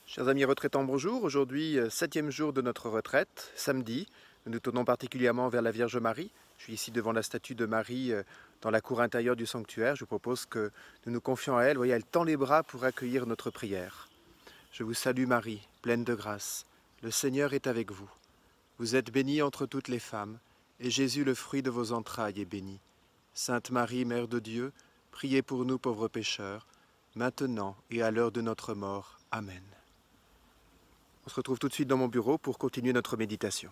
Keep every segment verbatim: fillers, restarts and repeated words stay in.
Chers amis retraitants, bonjour. Aujourd'hui, euh, septième jour de notre retraite, samedi. Nous nous tournons particulièrement vers la Vierge Marie. Je suis ici devant la statue de Marie euh, dans la cour intérieure du sanctuaire. Je vous propose que nous nous confions à elle. Vous voyez, elle tend les bras pour accueillir notre prière. Je vous salue Marie, pleine de grâce. Le Seigneur est avec vous. Vous êtes bénie entre toutes les femmes, et Jésus, le fruit de vos entrailles, est béni. Sainte Marie, Mère de Dieu, priez pour nous pauvres pécheurs, maintenant et à l'heure de notre mort. Amen. On se retrouve tout de suite dans mon bureau pour continuer notre méditation.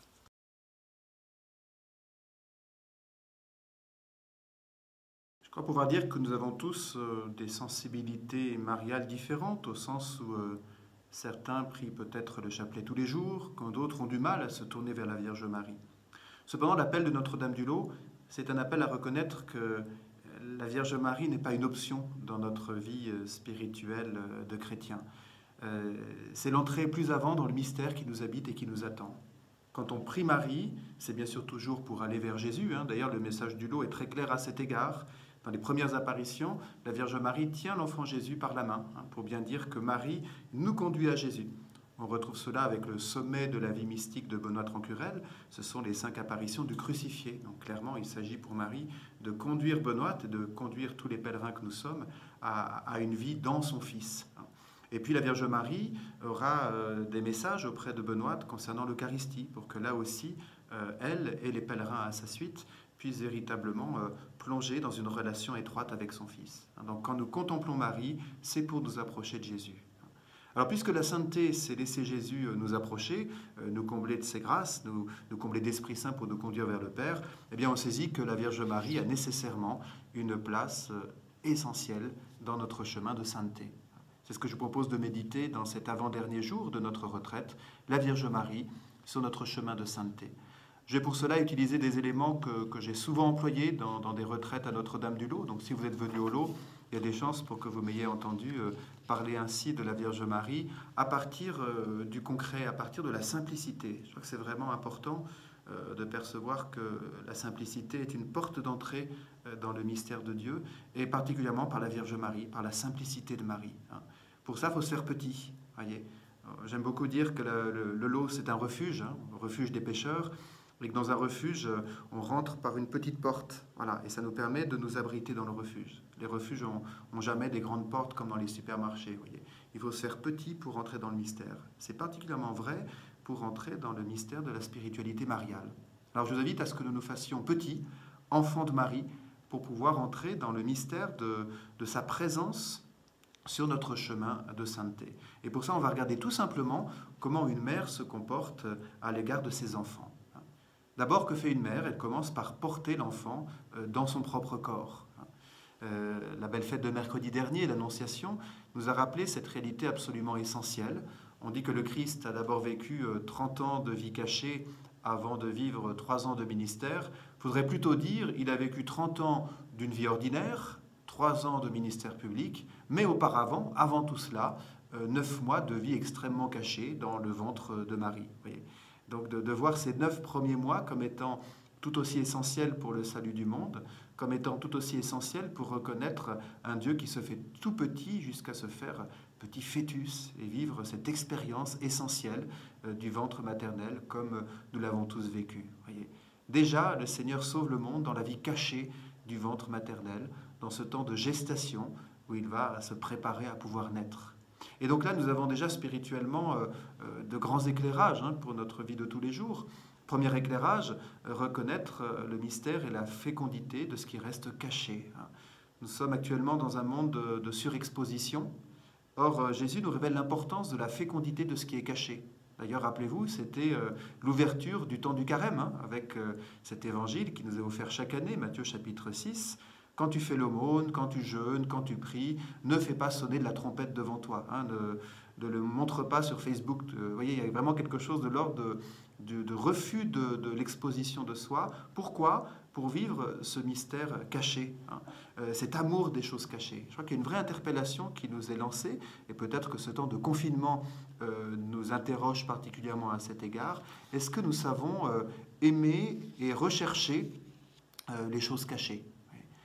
Je crois pouvoir dire que nous avons tous euh, des sensibilités mariales différentes, au sens où euh, certains prient peut-être le chapelet tous les jours, quand d'autres ont du mal à se tourner vers la Vierge Marie. Cependant, l'appel de Notre-Dame-du-Lot, c'est un appel à reconnaître que la Vierge Marie n'est pas une option dans notre vie euh, spirituelle euh, de chrétien. Euh, c'est l'entrée plus avant dans le mystère qui nous habite et qui nous attend. Quand on prie Marie, c'est bien sûr toujours pour aller vers Jésus. Hein. D'ailleurs, le message du lot est très clair à cet égard. Dans les premières apparitions, la Vierge Marie tient l'enfant Jésus par la main, hein, pour bien dire que Marie nous conduit à Jésus. On retrouve cela avec le sommet de la vie mystique de Benoît Trancurel. Ce sont les cinq apparitions du crucifié. Donc clairement, il s'agit pour Marie de conduire Benoît et de conduire tous les pèlerins que nous sommes à, à une vie dans son Fils. Et puis la Vierge Marie aura euh, des messages auprès de Benoît concernant l'Eucharistie, pour que là aussi, euh, elle et les pèlerins à sa suite puissent véritablement euh, plonger dans une relation étroite avec son Fils. Donc quand nous contemplons Marie, c'est pour nous approcher de Jésus. Alors puisque la sainteté, c'est laisser Jésus nous approcher, euh, nous combler de ses grâces, nous, nous combler d'Esprit Saint pour nous conduire vers le Père, eh bien on saisit que la Vierge Marie a nécessairement une place euh, essentielle dans notre chemin de sainteté. C'est ce que je propose de méditer dans cet avant-dernier jour de notre retraite, la Vierge Marie, sur notre chemin de sainteté. Je vais pour cela utiliser des éléments que, que j'ai souvent employés dans, dans des retraites à Notre-Dame-du-Lot. Donc si vous êtes venu au lot, il y a des chances pour que vous m'ayez entendu euh, parler ainsi de la Vierge Marie à partir euh, du concret, à partir de la simplicité. Je crois que c'est vraiment important euh, de percevoir que la simplicité est une porte d'entrée euh, dans le mystère de Dieu, et particulièrement par la Vierge Marie, par la simplicité de Marie. Hein. Pour ça, il faut se faire petit. Voyez. J'aime beaucoup dire que le, le, le lot, c'est un refuge, hein, un refuge des pécheurs, et que dans un refuge, on rentre par une petite porte. Voilà, et ça nous permet de nous abriter dans le refuge. Les refuges n'ont jamais des grandes portes comme dans les supermarchés. Voyez. Il faut se faire petit pour entrer dans le mystère. C'est particulièrement vrai pour entrer dans le mystère de la spiritualité mariale. Alors je vous invite à ce que nous nous fassions petits, enfants de Marie, pour pouvoir entrer dans le mystère de, de sa présence sur notre chemin de sainteté. Et pour ça, on va regarder tout simplement comment une mère se comporte à l'égard de ses enfants. D'abord, que fait une mère? Elle commence par porter l'enfant dans son propre corps. Euh, la belle fête de mercredi dernier, l'Annonciation, nous a rappelé cette réalité absolument essentielle. On dit que le Christ a d'abord vécu trente ans de vie cachée avant de vivre trois ans de ministère. Il faudrait plutôt dire qu'il a vécu trente ans d'une vie ordinaire, trois ans de ministère public, mais auparavant, avant tout cela, euh, neuf mois de vie extrêmement cachée dans le ventre de Marie. Vous voyez. Donc de, de voir ces neuf premiers mois comme étant tout aussi essentiels pour le salut du monde, comme étant tout aussi essentiels pour reconnaître un Dieu qui se fait tout petit jusqu'à se faire petit fœtus et vivre cette expérience essentielle euh, du ventre maternel comme nous l'avons tous vécu. Voyez. Déjà, le Seigneur sauve le monde dans la vie cachée du ventre maternel, dans ce temps de gestation où il va se préparer à pouvoir naître. Et donc là, nous avons déjà spirituellement euh, euh, de grands éclairages hein, pour notre vie de tous les jours. Premier éclairage, euh, reconnaître euh, le mystère et la fécondité de ce qui reste caché. Hein. Nous sommes actuellement dans un monde de, de surexposition. Or, euh, Jésus nous révèle l'importance de la fécondité de ce qui est caché. D'ailleurs, rappelez-vous, c'était euh, l'ouverture du temps du carême, hein, avec euh, cet évangile qui nous est offert chaque année, Matthieu chapitre six. Quand tu fais l'aumône, quand tu jeûnes, quand tu pries, ne fais pas sonner de la trompette devant toi. Hein, ne, ne le montre pas sur Facebook. Vous voyez, il y a vraiment quelque chose de l'ordre de, de, de refus de, de l'exposition de soi. Pourquoi? Pour vivre ce mystère caché, hein, euh, cet amour des choses cachées. Je crois qu'il y a une vraie interpellation qui nous est lancée, et peut-être que ce temps de confinement euh, nous interroge particulièrement à cet égard. Est-ce que nous savons euh, aimer et rechercher euh, les choses cachées?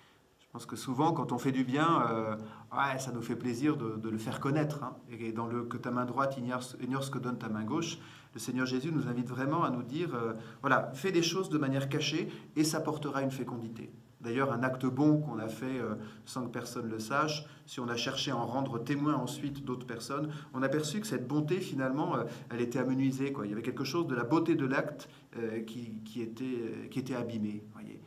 Je pense que souvent, quand on fait du bien, euh, ouais, ça nous fait plaisir de, de le faire connaître. Hein. Et dans le que ta main droite ignore, ignore ce que donne ta main gauche, le Seigneur Jésus nous invite vraiment à nous dire, euh, voilà, fais des choses de manière cachée et ça portera une fécondité. D'ailleurs, un acte bon qu'on a fait euh, sans que personne le sache, si on a cherché à en rendre témoin ensuite d'autres personnes, on a perçu que cette bonté, finalement, euh, elle était amenuisée, quoi. Il y avait quelque chose de la beauté de l'acte euh, qui, qui, était, euh, qui était abîmé. Voyez.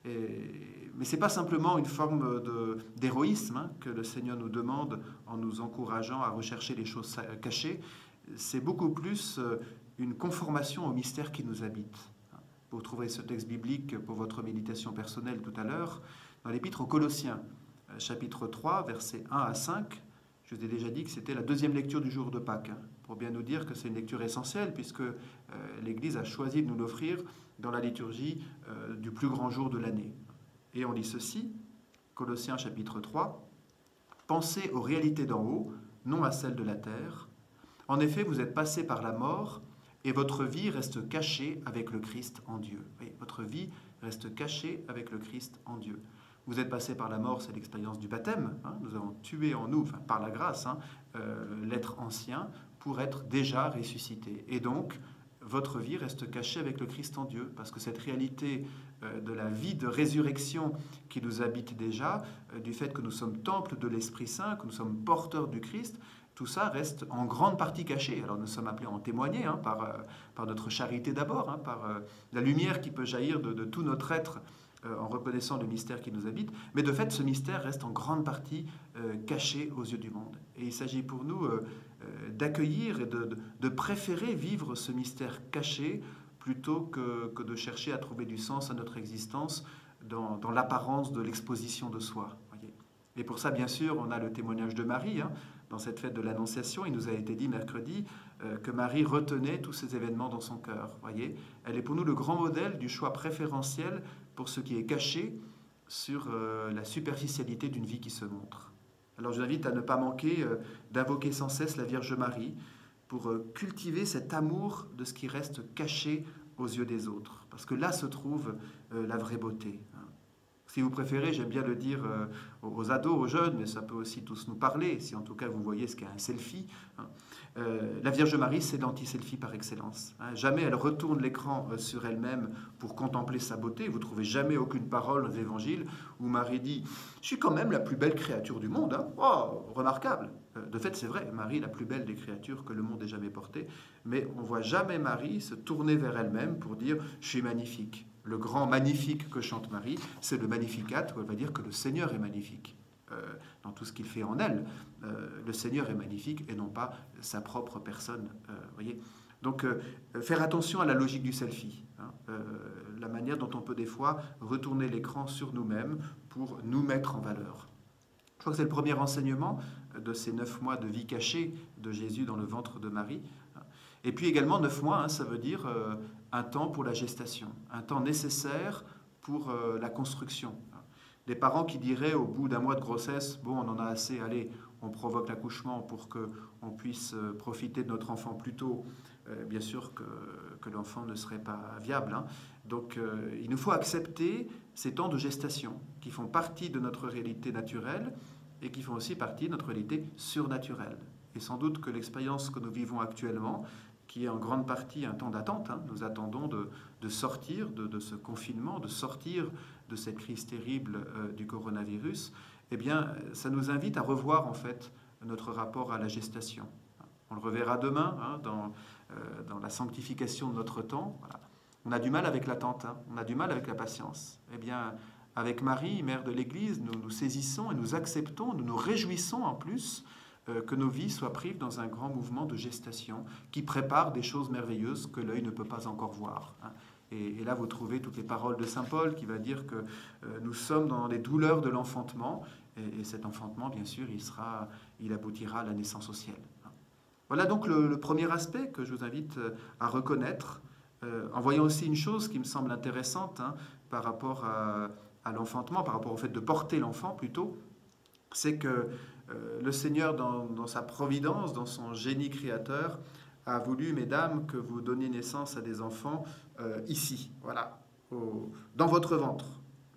Et, mais ce n'est pas simplement une forme de, d'héroïsme hein, que le Seigneur nous demande en nous encourageant à rechercher les choses cachées. C'est beaucoup plus une conformation au mystère qui nous habite. Vous trouverez ce texte biblique pour votre méditation personnelle tout à l'heure dans l'Épître aux Colossiens, chapitre trois, versets un à cinq. Je vous ai déjà dit que c'était la deuxième lecture du jour de Pâques, hein, pour bien nous dire que c'est une lecture essentielle, puisque euh, l'Église a choisi de nous l'offrir dans la liturgie euh, du plus grand jour de l'année. Et on lit ceci, Colossiens chapitre trois, « Pensez aux réalités d'en haut, non à celles de la terre. En effet, vous êtes passés par la mort, et votre vie reste cachée avec le Christ en Dieu. » Oui, votre vie reste cachée avec le Christ en Dieu. Vous êtes passé par la mort, c'est l'expérience du baptême. Hein, nous avons tué en nous, enfin, par la grâce, hein, euh, l'être ancien pour être déjà ressuscité. Et donc, votre vie reste cachée avec le Christ en Dieu, parce que cette réalité euh, de la vie de résurrection qui nous habite déjà, euh, du fait que nous sommes temple de l'Esprit Saint, que nous sommes porteurs du Christ, tout ça reste en grande partie caché. Alors nous sommes appelés à en témoigner, hein, par, euh, par notre charité d'abord, hein, par euh, la lumière qui peut jaillir de, de tout notre être, en reconnaissant le mystère qui nous habite, mais de fait, ce mystère reste en grande partie euh, caché aux yeux du monde. Et il s'agit pour nous euh, euh, d'accueillir et de, de, de préférer vivre ce mystère caché plutôt que, que de chercher à trouver du sens à notre existence dans, dans l'apparence de l'exposition de soi. Voyez. Et pour ça, bien sûr, on a le témoignage de Marie. Hein, dans cette fête de l'Annonciation, il nous a été dit mercredi euh, que Marie retenait tous ces événements dans son cœur. Voyez. Elle est pour nous le grand modèle du choix préférentiel pour ce qui est caché sur euh, la superficialité d'une vie qui se montre. Alors je vous invite à ne pas manquer euh, d'invoquer sans cesse la Vierge Marie pour euh, cultiver cet amour de ce qui reste caché aux yeux des autres, parce que là se trouve euh, la vraie beauté. Hein. Si vous préférez, j'aime bien le dire euh, aux ados, aux jeunes, mais ça peut aussi tous nous parler, si en tout cas vous voyez ce qu'est un selfie. Hein. Euh, la Vierge Marie, c'est l'anti-selfie par excellence. Hein. Jamais elle retourne l'écran euh, sur elle-même pour contempler sa beauté. Vous ne trouvez jamais aucune parole aux évangiles où Marie dit « Je suis quand même la plus belle créature du monde. Hein. Oh, remarquable !» euh, De fait, c'est vrai, Marie est la plus belle des créatures que le monde ait jamais portées. Mais on ne voit jamais Marie se tourner vers elle-même pour dire « Je suis magnifique ». Le grand magnifique que chante Marie, c'est le Magnificat, où elle va dire que le Seigneur est magnifique. Euh, dans tout ce qu'il fait en elle, euh, le Seigneur est magnifique et non pas sa propre personne. Euh, voyez. Donc, euh, faire attention à la logique du selfie, hein, euh, la manière dont on peut des fois retourner l'écran sur nous-mêmes pour nous mettre en valeur. Je crois que c'est le premier enseignement de ces neuf mois de vie cachée de Jésus dans le ventre de Marie. Et puis également, neuf mois, hein, ça veut dire euh, un temps pour la gestation, un temps nécessaire pour euh, la construction. Des parents qui diraient au bout d'un mois de grossesse, bon, on en a assez, allez, on provoque l'accouchement pour qu'on puisse profiter de notre enfant plus tôt. Euh, bien sûr que, que l'enfant ne serait pas viable. Hein. Donc, euh, il nous faut accepter ces temps de gestation qui font partie de notre réalité naturelle et qui font aussi partie de notre réalité surnaturelle. Et sans doute que l'expérience que nous vivons actuellement, qui est en grande partie un temps d'attente, hein, nous attendons de, de sortir de, de ce confinement, de sortir de cette crise terrible euh, du coronavirus, eh bien, ça nous invite à revoir en fait notre rapport à la gestation. On le reverra demain hein, dans, euh, dans la sanctification de notre temps. Voilà. On a du mal avec l'attente, hein, on a du mal avec la patience. Eh bien, avec Marie, mère de l'Église, nous nous saisissons et nous acceptons, nous nous réjouissons en plus euh, que nos vies soient prises dans un grand mouvement de gestation qui prépare des choses merveilleuses que l'œil ne peut pas encore voir. Hein. Et, et là, vous trouvez toutes les paroles de saint Paul qui va dire que euh, nous sommes dans les douleurs de l'enfantement. Et, et cet enfantement, bien sûr, il, sera, il aboutira à la naissance au ciel. Voilà donc le, le premier aspect que je vous invite à reconnaître, euh, en voyant aussi une chose qui me semble intéressante hein, par rapport à, à l'enfantement, par rapport au fait de porter l'enfant plutôt, c'est que euh, le Seigneur, dans, dans sa providence, dans son génie créateur, a voulu, mesdames, que vous donniez naissance à des enfants euh, ici, voilà, au, dans votre ventre.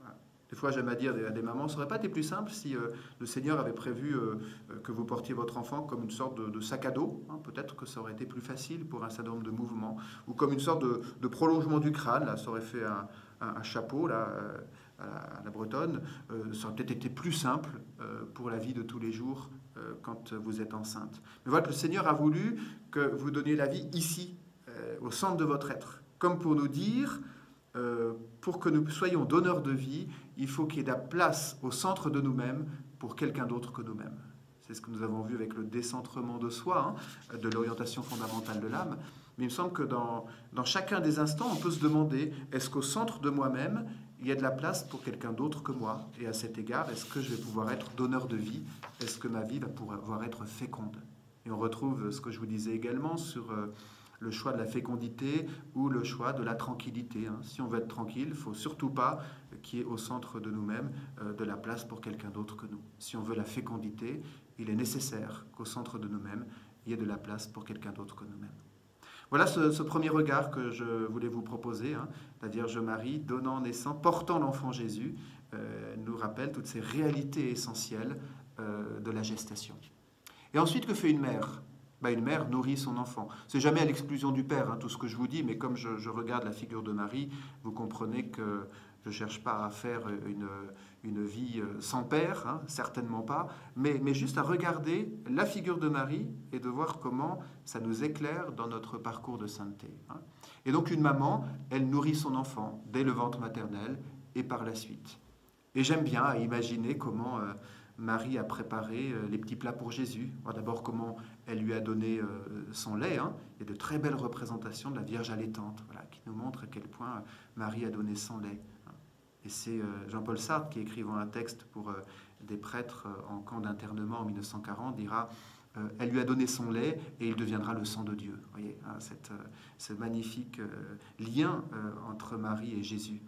Des fois, j'aime à dire à des mamans, ça n'aurait pas été plus simple si euh, le Seigneur avait prévu euh, que vous portiez votre enfant comme une sorte de, de sac à dos. Hein, peut-être que ça aurait été plus facile pour un certain nombre de mouvements. Ou comme une sorte de, de prolongement du crâne. Là, ça aurait fait un, un, un chapeau là, euh, à, la, à la bretonne. Euh, ça aurait peut-être été plus simple euh, pour la vie de tous les jours euh, quand vous êtes enceinte. Mais voilà que le Seigneur a voulu que vous donniez la vie ici, euh, au centre de votre être. Comme pour nous dire... Euh, pour que nous soyons donneurs de vie, il faut qu'il y ait de la place au centre de nous-mêmes pour quelqu'un d'autre que nous-mêmes. C'est ce que nous avons vu avec le décentrement de soi, hein, de l'orientation fondamentale de l'âme. Mais il me semble que dans, dans chacun des instants, on peut se demander, est-ce qu'au centre de moi-même, il y a de la place pour quelqu'un d'autre que moi? Et à cet égard, est-ce que je vais pouvoir être donneur de vie? Est-ce que ma vie va pouvoir être féconde? Et on retrouve ce que je vous disais également sur... Euh, le choix de la fécondité ou le choix de la tranquillité. Hein. Si on veut être tranquille, il ne faut surtout pas qu'il y ait au centre de nous-mêmes euh, de la place pour quelqu'un d'autre que nous. Si on veut la fécondité, il est nécessaire qu'au centre de nous-mêmes, il y ait de la place pour quelqu'un d'autre que nous-mêmes. Voilà ce, ce premier regard que je voulais vous proposer. Hein. La Vierge Marie, donnant naissance, portant l'enfant Jésus, euh, nous rappelle toutes ces réalités essentielles euh, de la gestation. Et ensuite, que fait une mère ? Ben, une mère nourrit son enfant. C'est jamais à l'exclusion du père, hein, tout ce que je vous dis, mais comme je, je regarde la figure de Marie, vous comprenez que je ne cherche pas à faire une, une vie sans père, hein, certainement pas, mais, mais juste à regarder la figure de Marie et de voir comment ça nous éclaire dans notre parcours de sainteté. Hein. Et donc une maman, elle nourrit son enfant dès le ventre maternel et par la suite. Et j'aime bien à imaginer comment... Euh, Marie a préparé les petits plats pour Jésus. D'abord, comment elle lui a donné son lait. Hein. Il y a de très belles représentations de la Vierge allaitante, voilà, qui nous montrent à quel point Marie a donné son lait. Et c'est Jean-Paul Sartre qui, écrivant un texte pour des prêtres en camp d'internement en mille neuf cent quarante, dira euh, « Elle lui a donné son lait et il deviendra le sang de Dieu ». Vous voyez, hein, cette, ce magnifique lien entre Marie et Jésus,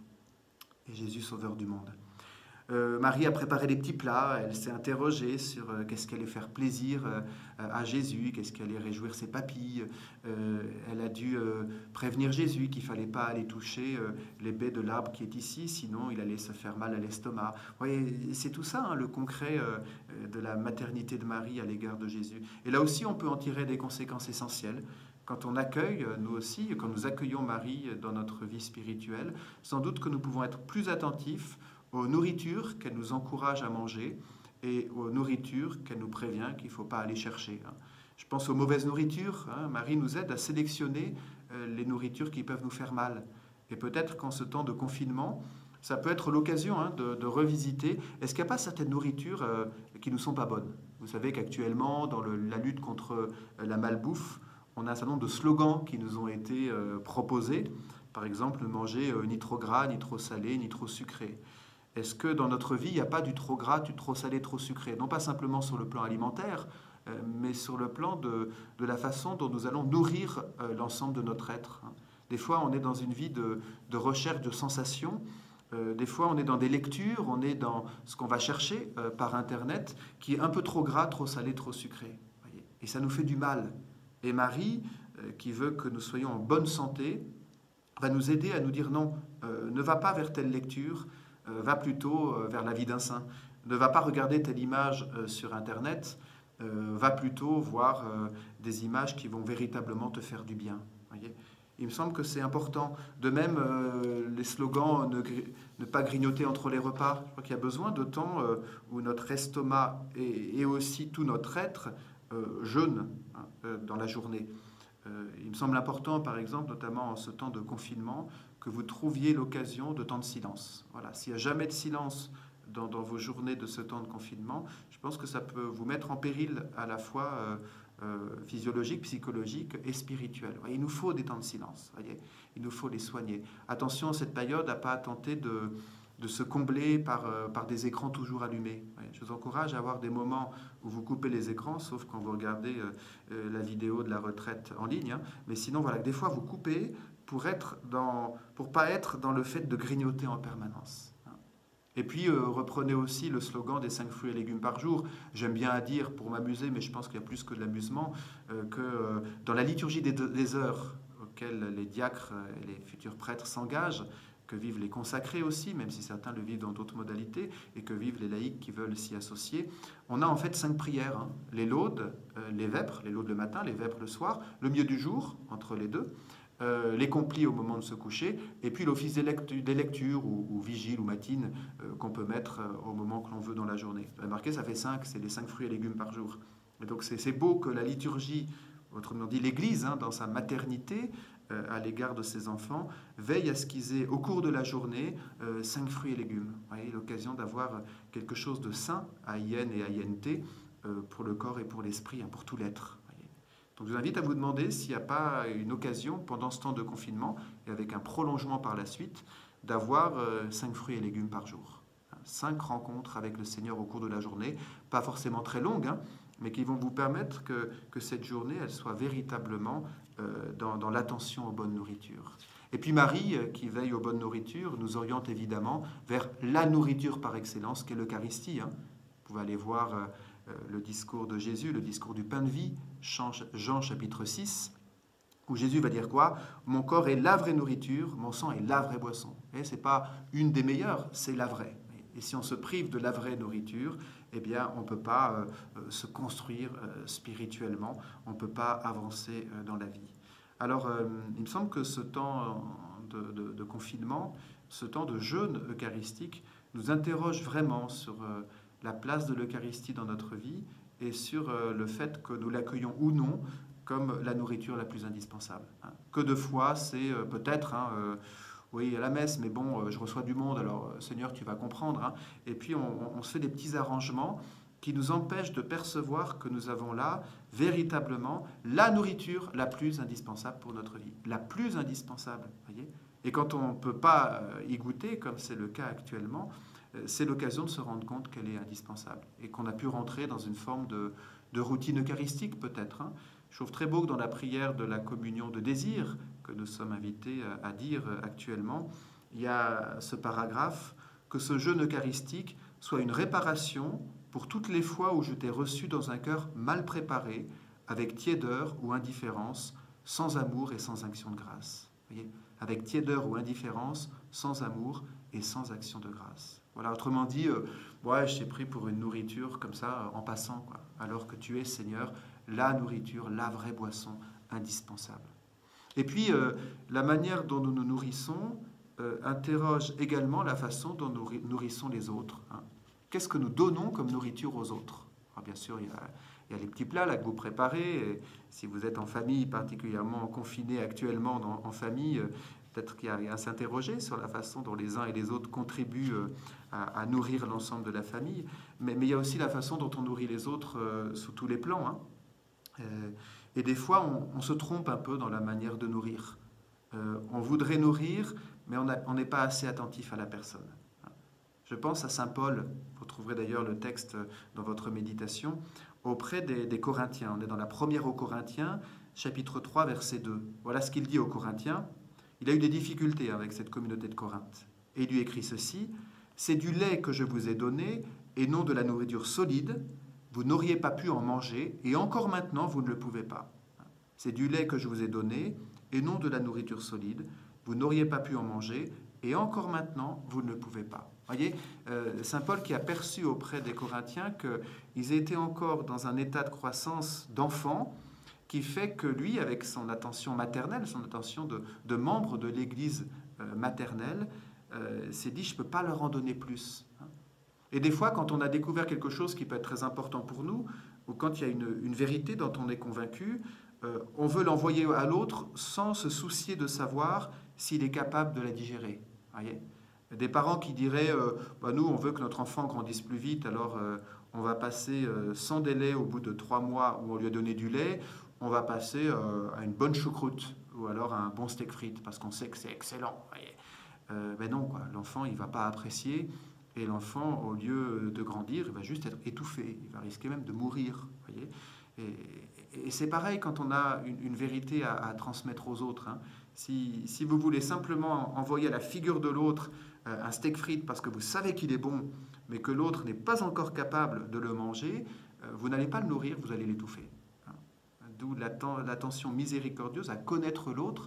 et Jésus sauveur du monde. Euh, Marie a préparé des petits plats, elle s'est interrogée sur euh, qu'est-ce qui allait faire plaisir euh, à Jésus, qu'est-ce qui allait réjouir ses papilles. Euh, elle a dû euh, prévenir Jésus qu'il ne fallait pas aller toucher euh, les baies de l'arbre qui est ici, sinon il allait se faire mal à l'estomac. Vous voyez, c'est tout ça, hein, le concret euh, de la maternité de Marie à l'égard de Jésus. Et là aussi, on peut en tirer des conséquences essentielles. Quand on accueille, nous aussi, quand nous accueillons Marie dans notre vie spirituelle, sans doute que nous pouvons être plus attentifs aux nourritures qu'elle nous encourage à manger et aux nourritures qu'elle nous prévient qu'il ne faut pas aller chercher. Je pense aux mauvaises nourritures. Hein. Marie nous aide à sélectionner les nourritures qui peuvent nous faire mal. Et peut-être qu'en ce temps de confinement, ça peut être l'occasion hein, de, de revisiter. Est-ce qu'il n'y a pas certaines nourritures euh, qui ne nous sont pas bonnes? Vous savez qu'actuellement, dans le, la lutte contre la malbouffe, on a un certain nombre de slogans qui nous ont été euh, proposés. Par exemple, manger euh, ni trop gras, ni trop salé, ni trop sucré. Est-ce que dans notre vie, il n'y a pas du trop gras, du trop salé, trop sucré? Non pas simplement sur le plan alimentaire, euh, mais sur le plan de, de la façon dont nous allons nourrir euh, l'ensemble de notre être. Des fois, on est dans une vie de, de recherche de sensations. Euh, des fois, on est dans des lectures, on est dans ce qu'on va chercher euh, par Internet, qui est un peu trop gras, trop salé, trop sucré. Voyez, et ça nous fait du mal. Et Marie, euh, qui veut que nous soyons en bonne santé, va nous aider à nous dire non, euh, ne va pas vers telle lecture, euh, va plutôt euh, vers la vie d'un saint. Ne va pas regarder telle image euh, sur Internet, euh, va plutôt voir euh, des images qui vont véritablement te faire du bien. Voyez. Il me semble que c'est important. De même, euh, les slogans ne, ne pas grignoter entre les repas. Je crois qu'il y a besoin de temps euh, où notre estomac et, et aussi tout notre être euh, jeûne hein, euh, dans la journée. Euh, il me semble important, par exemple, notamment en ce temps de confinement, que vous trouviez l'occasion de temps de silence. Voilà. S'il n'y a jamais de silence dans, dans vos journées de ce temps de confinement, je pense que ça peut vous mettre en péril à la fois euh, euh, physiologique, psychologique et spirituel. Voyez, il nous faut des temps de silence. Voyez, il nous faut les soigner. Attention, cette période à ne pas tenter de, de se combler par, euh, par des écrans toujours allumés. Voyez, je vous encourage à avoir des moments où vous coupez les écrans, sauf quand vous regardez euh, euh, la vidéo de la retraite en ligne. Hein. Mais sinon, voilà, des fois, vous coupez pour être dans, pour pas être dans le fait de grignoter en permanence. Et puis, euh, reprenez aussi le slogan des cinq fruits et légumes par jour. J'aime bien à dire, pour m'amuser, mais je pense qu'il y a plus que de l'amusement, euh, que euh, dans la liturgie des, des heures auxquelles les diacres et les futurs prêtres s'engagent, que vivent les consacrés aussi, même si certains le vivent dans d'autres modalités, et que vivent les laïcs qui veulent s'y associer. On a en fait cinq prières, hein. Les laudes, euh, les vêpres, les laudes le matin, les vêpres le soir, le milieu du jour, entre les deux, euh, les complis au moment de se coucher, et puis l'office des, lectu des lectures, ou, ou vigile, ou matine, euh, qu'on peut mettre euh, au moment que l'on veut dans la journée. Vous avez remarqué, ça fait cinq, c'est les cinq fruits et légumes par jour. Et donc c'est beau que la liturgie, autrement dit l'Église, hein, dans sa maternité, euh, à l'égard de ses enfants, veille à ce qu'ils aient, au cours de la journée, euh, cinq fruits et légumes. Vous voyez, l'occasion d'avoir quelque chose de sain, à I N et à I N T, euh, pour le corps et pour l'esprit, hein, pour tout l'être. Donc je vous invite à vous demander s'il n'y a pas une occasion, pendant ce temps de confinement, et avec un prolongement par la suite, d'avoir euh, cinq fruits et légumes par jour. Cinq rencontres avec le Seigneur au cours de la journée, pas forcément très longues, hein, mais qui vont vous permettre que, que cette journée, elle soit véritablement euh, dans, dans l'attention aux bonnes nourritures. Et puis Marie, euh, qui veille aux bonnes nourritures, nous oriente évidemment vers la nourriture par excellence, qui est l'Eucharistie. Hein. Vous pouvez aller voir euh, euh, le discours de Jésus, le discours du pain de vie, Jean chapitre six, où Jésus va dire quoi? Mon corps est la vraie nourriture, mon sang est la vraie boisson. Et ce n'est pas une des meilleures, c'est la vraie. Et si on se prive de la vraie nourriture, eh bien, on ne peut pas euh, se construire euh, spirituellement, on ne peut pas avancer euh, dans la vie. Alors, euh, il me semble que ce temps de, de, de confinement, ce temps de jeûne eucharistique, nous interroge vraiment sur euh, la place de l'Eucharistie dans notre vie et sur euh, le fait que nous l'accueillons ou non comme la nourriture la plus indispensable. Hein. Que de fois, c'est euh, peut-être... Hein, euh, oui, à la messe, mais bon, je reçois du monde, alors Seigneur, tu vas comprendre. Hein. Et puis, on, on se fait des petits arrangements qui nous empêchent de percevoir que nous avons là, véritablement, la nourriture la plus indispensable pour notre vie. La plus indispensable, voyez. Et quand on ne peut pas y goûter, comme c'est le cas actuellement, c'est l'occasion de se rendre compte qu'elle est indispensable. Et qu'on a pu rentrer dans une forme de, de routine eucharistique, peut-être. Hein. Je trouve très beau que dans la prière de la communion de désir, que nous sommes invités à dire actuellement, il y a ce paragraphe, que ce jeûne eucharistique soit une réparation pour toutes les fois où je t'ai reçu dans un cœur mal préparé, avec tiédeur ou indifférence, sans amour et sans action de grâce. Vous voyez, avec tiédeur ou indifférence, sans amour et sans action de grâce. Voilà, autrement dit, euh, ouais, je t'ai pris pour une nourriture comme ça, en passant, quoi, alors que tu es, Seigneur, la nourriture, la vraie boisson indispensable. Et puis, euh, la manière dont nous nous nourrissons euh, interroge également la façon dont nous nourrissons les autres. Hein. Qu'est-ce que nous donnons comme nourriture aux autres? Alors, bien sûr, il y, a, il y a les petits plats là, que vous préparez. Et si vous êtes en famille, particulièrement confiné actuellement dans, en famille, euh, peut-être qu'il y a à s'interroger sur la façon dont les uns et les autres contribuent euh, à, à nourrir l'ensemble de la famille. Mais, mais il y a aussi la façon dont on nourrit les autres euh, sous tous les plans. Hein. Euh, et des fois, on, on se trompe un peu dans la manière de nourrir. Euh, on voudrait nourrir, mais on n'est pas assez attentif à la personne. Je pense à saint Paul, vous trouverez d'ailleurs le texte dans votre méditation, auprès des, des Corinthiens. On est dans la première aux Corinthiens, chapitre trois, verset deux. Voilà ce qu'il dit aux Corinthiens. Il a eu des difficultés avec cette communauté de Corinthe. Et il lui écrit ceci, « C'est du lait que je vous ai donné, et non de la nourriture solide. Vous n'auriez pas pu en manger, et encore maintenant, vous ne le pouvez pas. C'est du lait que je vous ai donné, et non de la nourriture solide. Vous n'auriez pas pu en manger, et encore maintenant, vous ne le pouvez pas. » Voyez, euh, saint Paul qui a perçu auprès des Corinthiens qu'ils étaient encore dans un état de croissance d'enfants, qui fait que lui, avec son attention maternelle, son attention de, de membre de l'Église euh, maternelle, euh, s'est dit, je ne peux pas leur en donner plus. Et des fois, quand on a découvert quelque chose qui peut être très important pour nous, ou quand il y a une, une vérité dont on est convaincu, euh, on veut l'envoyer à l'autre sans se soucier de savoir s'il est capable de la digérer. Voyez ? Des parents qui diraient euh, bah, nous, on veut que notre enfant grandisse plus vite, alors euh, on va passer euh, sans délai au bout de trois mois où on lui a donné du lait, on va passer euh, à une bonne choucroute ou alors à un bon steak frites parce qu'on sait que c'est excellent. Voyez. Euh, ben non, quoi. L'enfant, il ne va pas apprécier et l'enfant, au lieu de grandir, il va juste être étouffé, il va risquer même de mourir. Voyez. Et, et c'est pareil quand on a une, une vérité à, à transmettre aux autres. Hein. Si, si vous voulez simplement envoyer à la figure de l'autre euh, un steak frites parce que vous savez qu'il est bon, mais que l'autre n'est pas encore capable de le manger, euh, vous n'allez pas le nourrir, vous allez l'étouffer. Hein. D'où l'attention miséricordieuse à connaître l'autre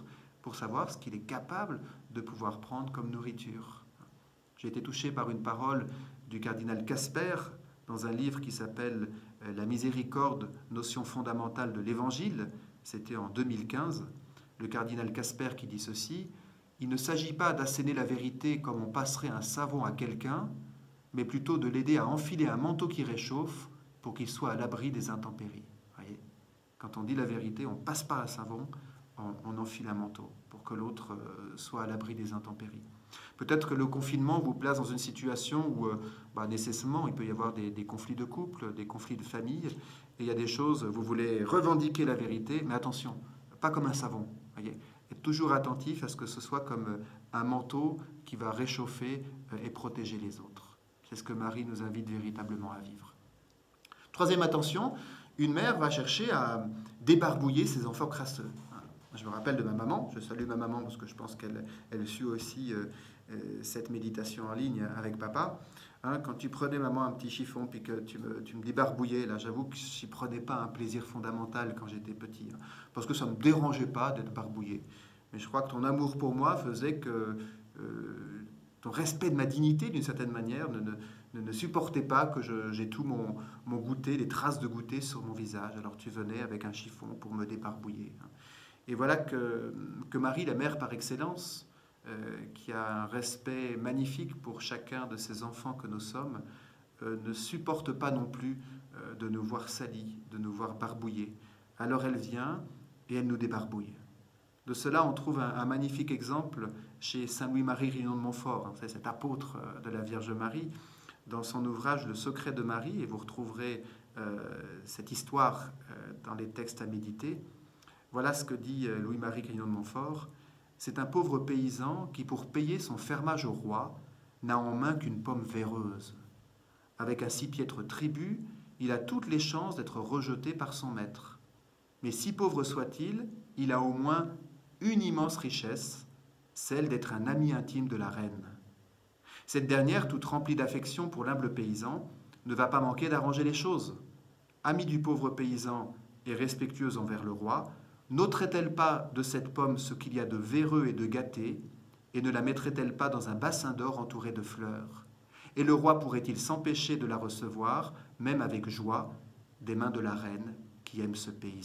pour savoir ce qu'il est capable de pouvoir prendre comme nourriture. J'ai été touché par une parole du cardinal Casper dans un livre qui s'appelle « La miséricorde, notion fondamentale de l'Évangile ». C'était en deux mille quinze. Le cardinal Casper qui dit ceci: « Il ne s'agit pas d'asséner la vérité comme on passerait un savon à quelqu'un, mais plutôt de l'aider à enfiler un manteau qui réchauffe pour qu'il soit à l'abri des intempéries. » Voyez, quand on dit la vérité, on passe pas un savon, on, on enfile un manteau pour que l'autre euh, soit à l'abri des intempéries. Peut-être que le confinement vous place dans une situation où euh, bah, nécessairement il peut y avoir des, des conflits de couple, des conflits de famille, et il y a des choses, vous voulez revendiquer la vérité, mais attention, pas comme un savon. Voyez, être toujours attentif à ce que ce soit comme un manteau qui va réchauffer et protéger les autres. C'est ce que Marie nous invite véritablement à vivre. Troisième attention, une mère va chercher à débarbouiller ses enfants crasseux. Je me rappelle de ma maman, je salue ma maman parce que je pense qu'elle elle suit aussi euh, euh, cette méditation en ligne avec papa. Hein, quand tu prenais, maman, un petit chiffon puis que tu me, tu me débarbouillais, là j'avoue que je n'y prenais pas un plaisir fondamental quand j'étais petit, hein, parce que ça ne me dérangeait pas d'être barbouillé. Mais je crois que ton amour pour moi faisait que euh, ton respect de ma dignité, d'une certaine manière, ne, ne, ne supportait pas que je, j'ai tout mon, mon goûter, les traces de goûter sur mon visage. Alors tu venais avec un chiffon pour me débarbouiller. Hein. Et voilà que, que Marie, la mère par excellence, euh, qui a un respect magnifique pour chacun de ses enfants que nous sommes, euh, ne supporte pas non plus euh, de nous voir salis, de nous voir barbouillés. Alors elle vient et elle nous débarbouille. De cela, on trouve un, un magnifique exemple chez saint Louis-Marie Grignon de Montfort, hein, c'est cet apôtre de la Vierge Marie, dans son ouvrage « Le secret de Marie », et vous retrouverez euh, cette histoire euh, dans les textes à méditer. Voilà ce que dit Louis-Marie Grignon de Montfort. « C'est un pauvre paysan qui, pour payer son fermage au roi, n'a en main qu'une pomme véreuse. Avec un si piètre tribut, il a toutes les chances d'être rejeté par son maître. Mais si pauvre soit-il, il a au moins une immense richesse, celle d'être un ami intime de la reine. Cette dernière, toute remplie d'affection pour l'humble paysan, ne va pas manquer d'arranger les choses. Amie du pauvre paysan et respectueuse envers le roi, n'ôterait-elle pas de cette pomme ce qu'il y a de véreux et de gâté, et ne la mettrait-elle pas dans un bassin d'or entouré de fleurs? Et le roi pourrait-il s'empêcher de la recevoir, même avec joie, des mains de la reine qui aime ce paysan? »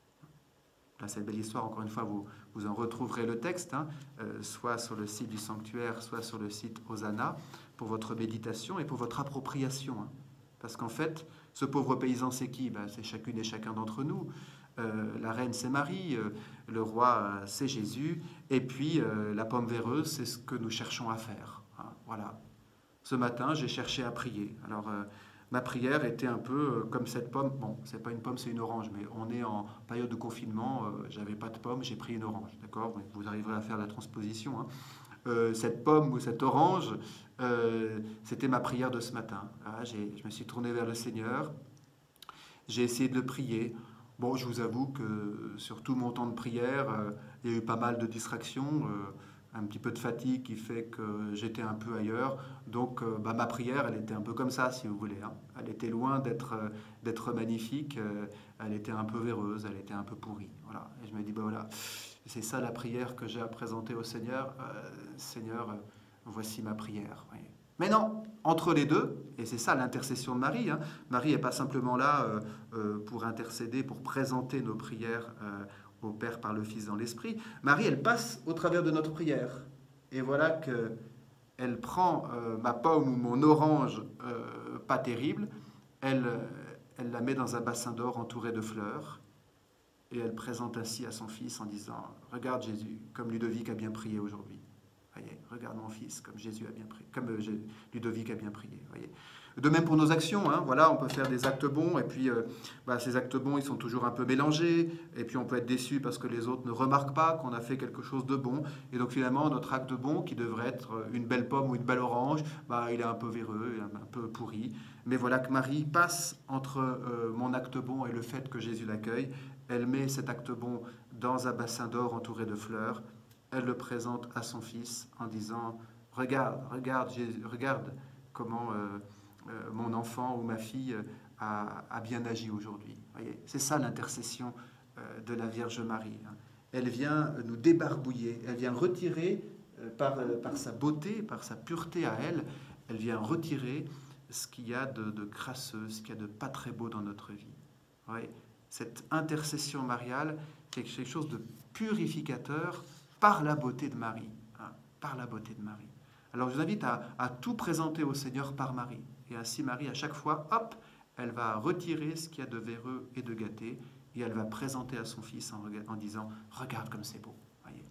Là, cette belle histoire, encore une fois, vous, vous en retrouverez le texte, hein, euh, soit sur le site du sanctuaire, soit sur le site Hosanna, pour votre méditation et pour votre appropriation. Hein. Parce qu'en fait, ce pauvre paysan, c'est qui? Ben, c'est chacune et chacun d'entre nous. Euh, la reine, c'est Marie, euh, le roi, euh, c'est Jésus, et puis euh, la pomme véreuse, c'est ce que nous cherchons à faire. Hein, voilà. Ce matin, j'ai cherché à prier. Alors, euh, ma prière était un peu euh, comme cette pomme. Bon, c'est pas une pomme, c'est une orange, mais on est en période de confinement, euh, j'avais pas de pomme, j'ai pris une orange, d'accord? Vous arriverez à faire la transposition. Hein. Euh, cette pomme ou cette orange, euh, c'était ma prière de ce matin. Voilà, j'ai, je me suis tourné vers le Seigneur, j'ai essayé de le prier. Bon, je vous avoue que sur tout mon temps de prière, euh, il y a eu pas mal de distractions, euh, un petit peu de fatigue qui fait que j'étais un peu ailleurs. Donc, euh, bah, ma prière, elle était un peu comme ça, si vous voulez. Hein. Elle était loin d'être, euh, d'être magnifique, euh, elle était un peu véreuse, elle était un peu pourrie. Voilà. Et je me dis, bah, voilà, c'est ça la prière que j'ai à présenter au Seigneur. Euh, Seigneur, euh, voici ma prière. Oui. Mais non, entre les deux, et c'est ça l'intercession de Marie, hein, Marie n'est pas simplement là euh, euh, pour intercéder, pour présenter nos prières euh, au Père par le Fils dans l'Esprit. Marie, elle passe au travers de notre prière. Et voilà qu'elle prend euh, ma pomme ou mon orange euh, pas terrible, elle, elle la met dans un bassin d'or entouré de fleurs, et elle présente ainsi à son Fils en disant « Regarde Jésus, comme Ludovic a bien prié aujourd'hui. » Voyez, regarde mon fils, comme Jésus a bien prié, comme euh, Ludovic a bien prié. Voyez. De même pour nos actions, hein, voilà, on peut faire des actes bons, et puis euh, bah, ces actes bons, ils sont toujours un peu mélangés, et puis on peut être déçu parce que les autres ne remarquent pas qu'on a fait quelque chose de bon, et donc finalement, notre acte bon, qui devrait être une belle pomme ou une belle orange, bah, il est un peu véreux, un peu pourri. Mais voilà que Marie passe entre euh, mon acte bon et le fait que Jésus l'accueille. Elle met cet acte bon dans un bassin d'or entouré de fleurs, elle le présente à son fils en disant « Regarde, regarde, Jésus, regarde comment euh, euh, mon enfant ou ma fille a, a bien agi aujourd'hui. » C'est ça l'intercession euh, de la Vierge Marie. Hein. elle vient nous débarbouiller, elle vient retirer, euh, par, euh, par sa beauté, par sa pureté à elle, elle vient retirer ce qu'il y a de, de crasseux, ce qu'il y a de pas très beau dans notre vie. Ouais. Cette intercession mariale, c'est quelque chose de purificateur par la beauté de Marie. Hein, par la beauté de Marie. Alors je vous invite à, à tout présenter au Seigneur par Marie. Et ainsi Marie, à chaque fois, hop, elle va retirer ce qu'il y a de véreux et de gâté, et elle va présenter à son fils en, en disant « Regarde comme c'est beau ». Voyez.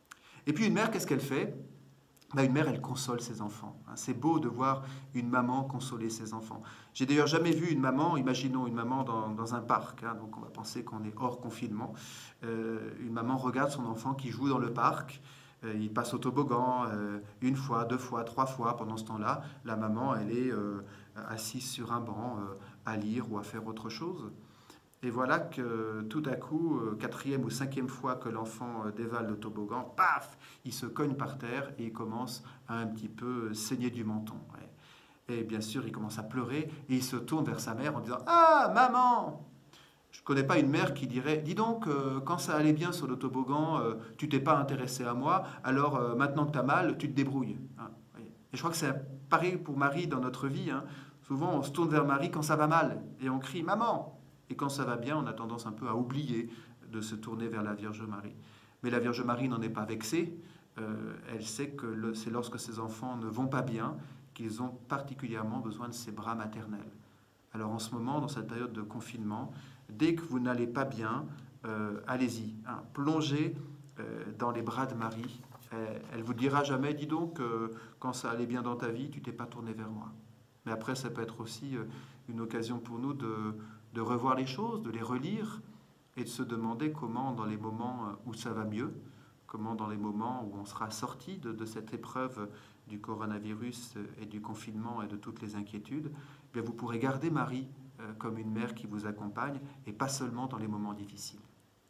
Et puis une mère, qu'est-ce qu'elle fait? Ben, une mère, elle console ses enfants. Hein. C'est beau de voir une maman consoler ses enfants. J'ai d'ailleurs jamais vu une maman, imaginons une maman dans, dans un parc, hein, donc on va penser qu'on est hors confinement. Euh, une maman regarde son enfant qui joue dans le parc, euh, il passe au toboggan euh, une fois, deux fois, trois fois. Pendant ce temps-là, la maman, elle est euh, assise sur un banc euh, à lire ou à faire autre chose. Et voilà que tout à coup, euh, quatrième ou cinquième fois que l'enfant euh, dévale le toboggan, paf, il se cogne par terre et il commence à un petit peu saigner du menton. Ouais. Et bien sûr, il commence à pleurer et il se tourne vers sa mère en disant « Ah, maman !» Je ne connais pas une mère qui dirait « Dis donc, euh, quand ça allait bien sur le toboggan, euh, tu t'es pas intéressé à moi, alors euh, maintenant que tu as mal, tu te débrouilles. Hein. » Et je crois que c'est pareil pour Marie dans notre vie. Hein. Souvent, on se tourne vers Marie quand ça va mal et on crie « Maman !» Et quand ça va bien, on a tendance un peu à oublier de se tourner vers la Vierge Marie. Mais la Vierge Marie n'en est pas vexée. Euh, elle sait que le, c'est lorsque ses enfants ne vont pas bien qu'ils ont particulièrement besoin de ses bras maternels. Alors en ce moment, dans cette période de confinement, dès que vous n'allez pas bien, euh, allez-y, hein, plongez euh, dans les bras de Marie. Elle ne vous dira jamais, dis donc, euh, quand ça allait bien dans ta vie, tu t'es pas tourné vers moi. Mais après, ça peut être aussi euh, une occasion pour nous de... de revoir les choses, de les relire et de se demander comment, dans les moments où ça va mieux, comment dans les moments où on sera sorti de, de cette épreuve du coronavirus et du confinement et de toutes les inquiétudes, eh bien vous pourrez garder Marie euh, comme une mère qui vous accompagne et pas seulement dans les moments difficiles.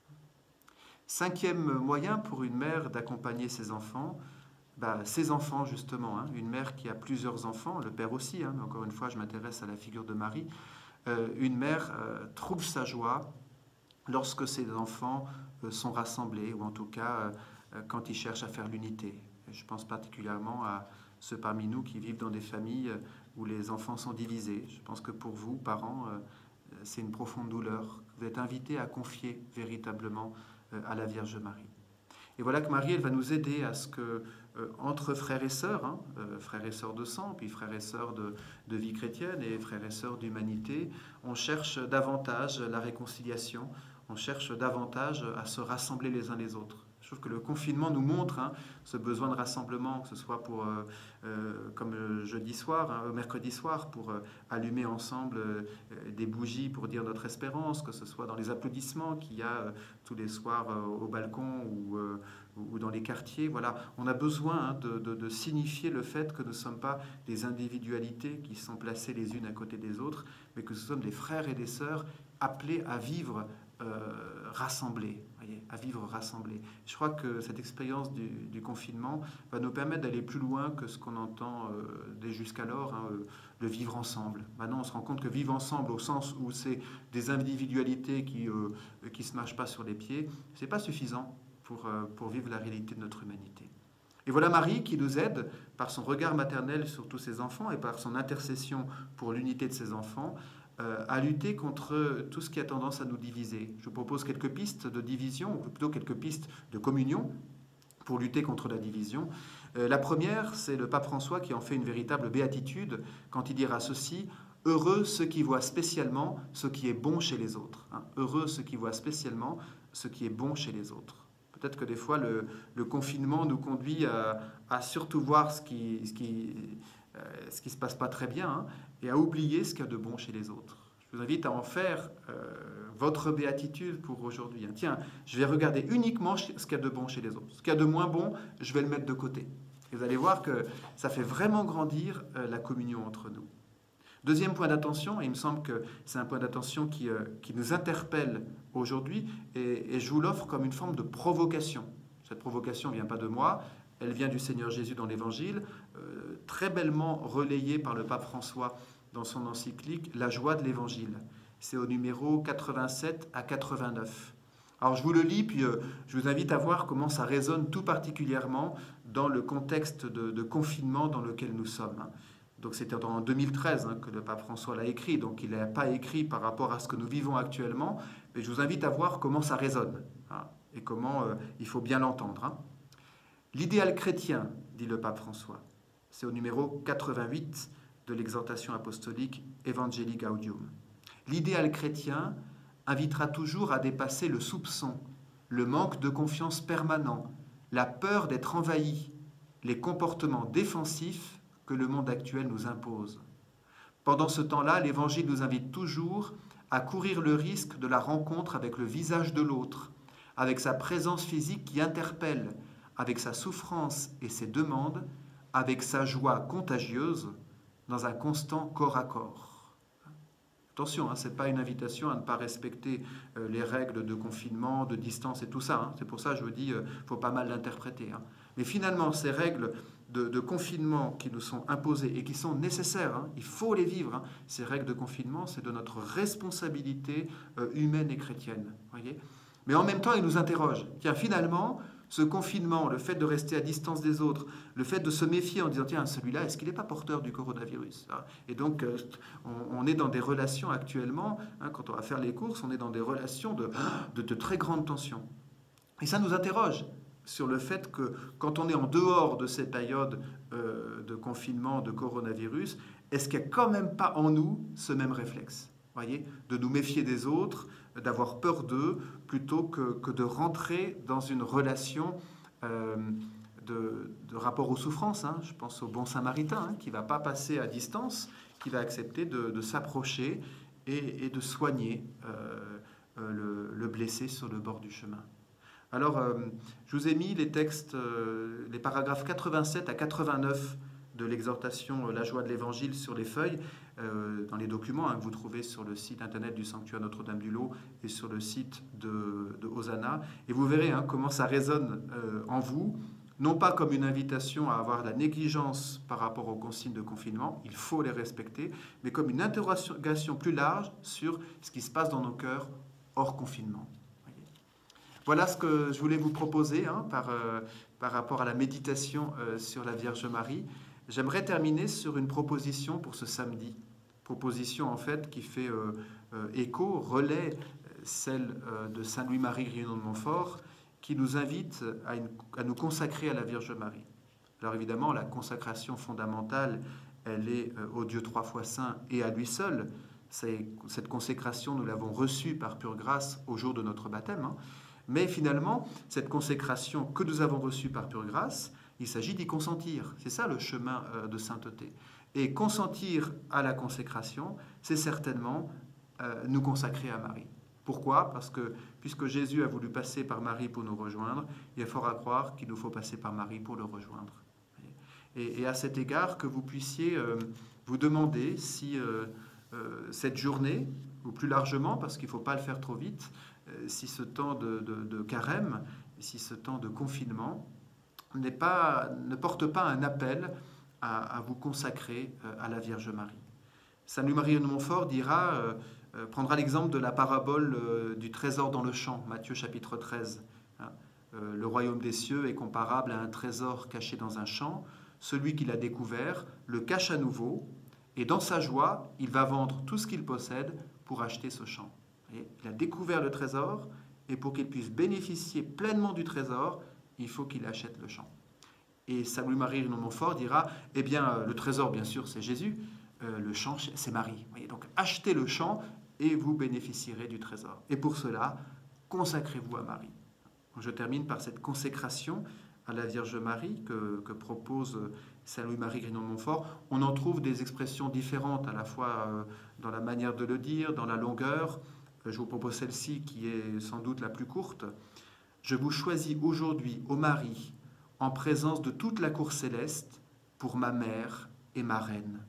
Cinquième moyen pour une mère d'accompagner ses enfants, bah, ses enfants justement, hein, une mère qui a plusieurs enfants, le père aussi, hein, mais encore une fois je m'intéresse à la figure de Marie. Euh, une mère euh, trouve sa joie lorsque ses enfants euh, sont rassemblés, ou en tout cas euh, quand ils cherchent à faire l'unité. Je pense particulièrement à ceux parmi nous qui vivent dans des familles où les enfants sont divisés. Je pense que pour vous, parents, euh, c'est une profonde douleur. Vous êtes invités à confier véritablement euh, à la Vierge Marie. Et voilà que Marie, elle va nous aider à ce que, euh, entre frères et sœurs, hein, euh, frères et sœurs de sang, puis frères et sœurs de, de vie chrétienne et frères et sœurs d'humanité, on cherche davantage la réconciliation, on cherche davantage à se rassembler les uns les autres. Je trouve que le confinement nous montre hein, ce besoin de rassemblement, que ce soit pour, euh, euh, comme le jeudi soir, hein, mercredi soir, pour euh, allumer ensemble euh, des bougies pour dire notre espérance, que ce soit dans les applaudissements qu'il y a euh, tous les soirs euh, au balcon ou, euh, ou dans les quartiers. Voilà, on a besoin hein, de, de, de signifier le fait que nous ne sommes pas des individualités qui sont placées les unes à côté des autres, mais que nous sommes des frères et des sœurs appelés à vivre euh, rassemblés. à vivre rassemblés. Je crois que cette expérience du, du confinement va nous permettre d'aller plus loin que ce qu'on entend euh, dès jusqu'alors, hein, euh, le vivre ensemble. Maintenant, on se rend compte que vivre ensemble, au sens où c'est des individualités qui ne euh, qui se marchent pas sur les pieds, c'est pas suffisant pour, euh, pour vivre la réalité de notre humanité. Et voilà Marie qui nous aide par son regard maternel sur tous ses enfants et par son intercession pour l'unité de ses enfants à lutter contre tout ce qui a tendance à nous diviser. Je vous propose quelques pistes de division, ou plutôt quelques pistes de communion pour lutter contre la division. Euh, la première, c'est le pape François qui en fait une véritable béatitude quand il dira ceci: « Heureux ceux qui voient spécialement ce qui est bon chez les autres. Hein, heureux ceux qui voient spécialement ce qui est bon chez les autres. » Peut-être que des fois, le, le confinement nous conduit à, à surtout voir ce qui... Ce qui Euh, ce qui ne se passe pas très bien, hein, et à oublier ce qu'il y a de bon chez les autres. Je vous invite à en faire euh, votre béatitude pour aujourd'hui. Hein. Tiens, je vais regarder uniquement ce qu'il y a de bon chez les autres. Ce qu'il y a de moins bon, je vais le mettre de côté. Et vous allez voir que ça fait vraiment grandir euh, la communion entre nous. Deuxième point d'attention, et il me semble que c'est un point d'attention qui, euh, qui nous interpelle aujourd'hui, et, et je vous l'offre comme une forme de provocation. Cette provocation ne vient pas de moi, elle vient du Seigneur Jésus dans l'Évangile, euh, très bellement relayée par le pape François dans son encyclique « La joie de l'Évangile ». C'est au numéro quatre-vingt-sept à quatre-vingt-neuf. Alors je vous le lis, puis euh, je vous invite à voir comment ça résonne tout particulièrement dans le contexte de, de confinement dans lequel nous sommes. Hein. Donc c'était en deux mille treize hein, que le pape François l'a écrit, donc il n'a pas écrit par rapport à ce que nous vivons actuellement, mais je vous invite à voir comment ça résonne hein, et comment euh, il faut bien l'entendre. Hein. L'idéal chrétien, dit le pape François, c'est au numéro quatre-vingt-huit de l'exhortation apostolique Evangelii Gaudium. L'idéal chrétien invitera toujours à dépasser le soupçon, le manque de confiance permanent, la peur d'être envahi, les comportements défensifs que le monde actuel nous impose. Pendant ce temps-là, l'Évangile nous invite toujours à courir le risque de la rencontre avec le visage de l'autre, avec sa présence physique qui interpelle, avec sa souffrance et ses demandes, avec sa joie contagieuse, dans un constant corps à corps. Attention, hein, ce n'est pas une invitation à ne pas respecter euh, les règles de confinement, de distance et tout ça. Hein. C'est pour ça que je vous dis, il euh, faut pas mal l'interpréter. Hein. Mais finalement, ces règles de, de confinement qui nous sont imposées et qui sont nécessaires, hein, il faut les vivre. Hein. Ces règles de confinement, c'est de notre responsabilité euh, humaine et chrétienne. Voyez ? Mais en même temps, ils nous interrogent. Tiens, finalement, ce confinement, le fait de rester à distance des autres, le fait de se méfier en disant, tiens, celui-là, est-ce qu'il n'est pas porteur du coronavirus? Et donc, on, on est dans des relations actuellement, hein, quand on va faire les courses, on est dans des relations de, de, de très grande tension. Et ça nous interroge sur le fait que quand on est en dehors de ces périodes euh, de confinement, de coronavirus, est-ce qu'il n'y a quand même pas en nous ce même réflexe? Voyez, de nous méfier des autres, d'avoir peur d'eux, plutôt que, que de rentrer dans une relation euh, de, de rapport aux souffrances. Hein. Je pense au bon samaritain, hein, qui ne va pas passer à distance, qui va accepter de, de s'approcher et, et de soigner euh, euh, le, le blessé sur le bord du chemin. Alors, euh, je vous ai mis les textes, euh, les paragraphes quatre-vingt-sept à quatre-vingt-neuf de l'exhortation La joie de l'Évangile sur les feuilles, euh, dans les documents hein, que vous trouvez sur le site internet du Sanctuaire Notre-Dame-du-Lot et sur le site de, de Hosanna. Et vous verrez hein, comment ça résonne euh, en vous, non pas comme une invitation à avoir de la négligence par rapport aux consignes de confinement, il faut les respecter, mais comme une interrogation plus large sur ce qui se passe dans nos cœurs hors confinement. Voilà ce que je voulais vous proposer hein, par, euh, par rapport à la méditation euh, sur la Vierge Marie. J'aimerais terminer sur une proposition pour ce samedi. Proposition en fait qui fait euh, euh, écho, relaie celle euh, de Saint Louis-Marie Grignon de Montfort, qui nous invite à, une, à nous consacrer à la Vierge Marie. Alors évidemment, la consacration fondamentale, elle est euh, au Dieu trois fois saint et à lui seul. C'est, cette consécration, nous l'avons reçue par pure grâce au jour de notre baptême. Hein. Mais finalement, cette consécration que nous avons reçue par pure grâce, il s'agit d'y consentir. C'est ça le chemin de sainteté. Et consentir à la consécration, c'est certainement euh, nous consacrer à Marie. Pourquoi? Parce que puisque Jésus a voulu passer par Marie pour nous rejoindre, il est fort à croire qu'il nous faut passer par Marie pour le rejoindre. Et, et à cet égard, que vous puissiez euh, vous demander si euh, euh, cette journée, ou plus largement, parce qu'il ne faut pas le faire trop vite, euh, si ce temps de, de, de carême, si ce temps de confinement, n'est pas, ne porte pas un appel à, à vous consacrer euh, à la Vierge Marie. Saint Louis-Marie de Montfort dira, euh, euh, prendra l'exemple de la parabole euh, du trésor dans le champ, Matthieu chapitre treize. Hein. Euh, le royaume des cieux est comparable à un trésor caché dans un champ. Celui qui l'a découvert le cache à nouveau, et dans sa joie, il va vendre tout ce qu'il possède pour acheter ce champ. Voyez, il a découvert le trésor, et pour qu'il puisse bénéficier pleinement du trésor, il faut qu'il achète le champ. Et Saint Louis-Marie de Montfort dira, eh bien, le trésor, bien sûr, c'est Jésus, euh, le champ, c'est Marie. Vous voyez, donc, achetez le champ et vous bénéficierez du trésor. Et pour cela, consacrez-vous à Marie. Je termine par cette consécration à la Vierge Marie que, que propose Saint Louis-Marie Grignon de Montfort. On en trouve des expressions différentes, à la fois euh, dans la manière de le dire, dans la longueur. Je vous propose celle-ci qui est sans doute la plus courte. Je vous choisis aujourd'hui, ô Marie, en présence de toute la cour céleste, pour ma mère et ma reine.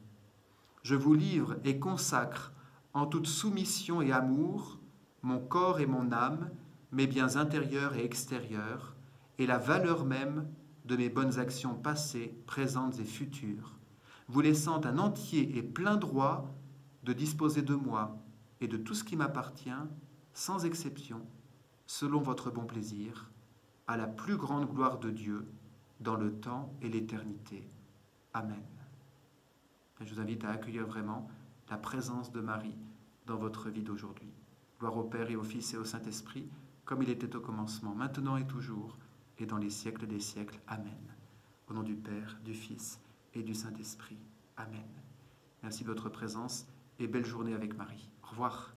Je vous livre et consacre en toute soumission et amour mon corps et mon âme, mes biens intérieurs et extérieurs, et la valeur même de mes bonnes actions passées, présentes et futures, vous laissant un entier et plein droit de disposer de moi et de tout ce qui m'appartient, sans exception, selon votre bon plaisir, à la plus grande gloire de Dieu, dans le temps et l'éternité. Amen. Et je vous invite à accueillir vraiment la présence de Marie dans votre vie d'aujourd'hui. Gloire au Père et au Fils et au Saint-Esprit, comme il était au commencement, maintenant et toujours, et dans les siècles des siècles. Amen. Au nom du Père, du Fils et du Saint-Esprit. Amen. Merci de votre présence et belle journée avec Marie. Au revoir.